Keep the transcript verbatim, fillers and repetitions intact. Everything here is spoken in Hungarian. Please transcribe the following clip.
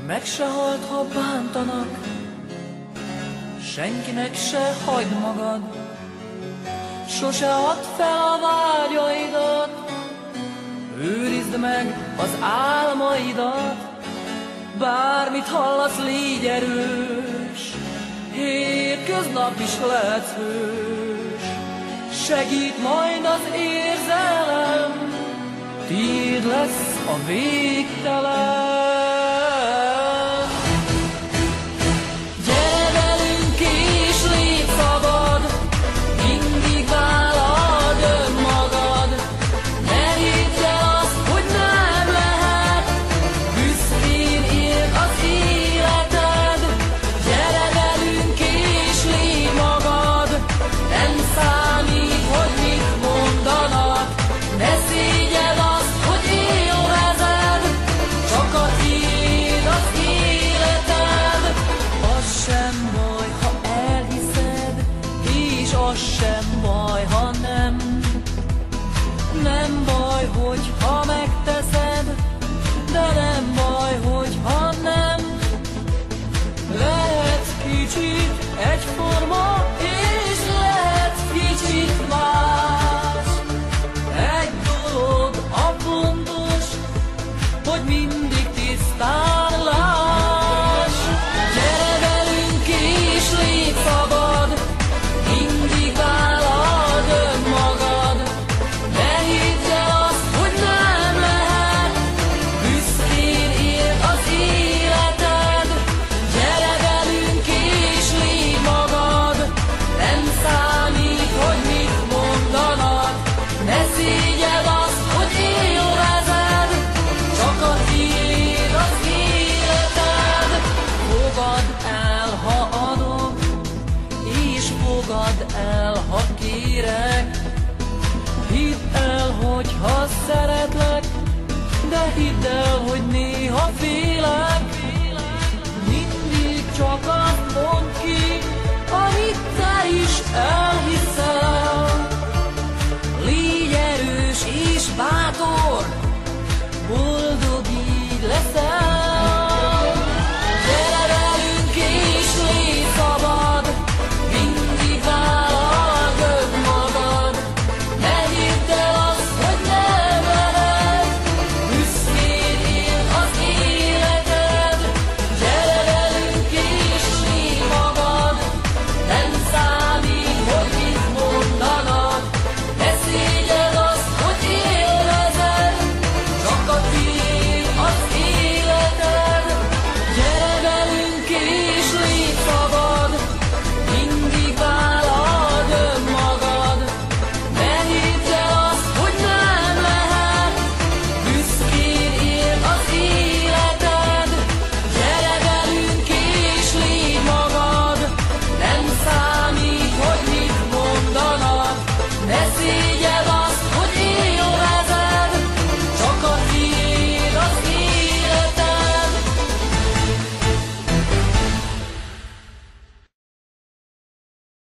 Meg se halt, ha bántanak, senkinek se hagyd magad. Sose add fel a vágyaidat, őrizd meg az álmaidat. Bármit hallasz, légy erős, hétköznap is lehetsz hős. Segít majd az érzelem, tiéd lesz a végtelen. Gyere velünk és légy szabad, mindig vállald önmagad. Ne hidd el azt, hogy nem lehet, büszkén éld az életed. Gyere velünk és légy magad, nem számít, hogy mit mondanak. Ne szégyeld azt, hogy élvezed, csak a tiéd az életed. Az sem baj, ha elhiszed, és az sem baj, ha nem. Nem baj, hogyha megteszed, de nem baj, hogyha nem. Lehet kicsit egyforma, és lehet kicsit más. Egy dolog a fontos, hogy mindig tisztán láss. Gyere velünk és légy szabad, mindig vállald önmagad. Ne hidd el azt, hogy nem lehet, büszkén éld az életed. Gyere velünk és légy magad, nem számít, hogy mit mondanak. Ne szégyeld azt, hogy élvezed, csak a tiéd az életed. Fogadd el, ha adok, és fogadd el, ha kérek. Hidd el, hogy ha szeretlek, de hidd el, hogy